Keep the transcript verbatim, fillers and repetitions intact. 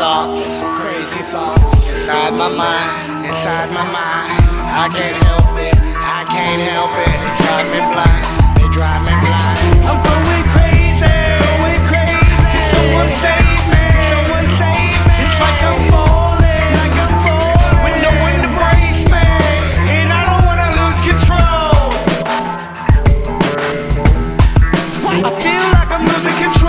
thoughts, crazy thoughts inside my mind, inside my mind. I can't help it, I can't help it. They drive me blind, they drive me blind. I'm going crazy, going crazy. Can someone save me? Someone save me. It's like I'm falling, like I'm falling, with no one to brace me, and I don't wanna lose control. I feel like I'm losing control.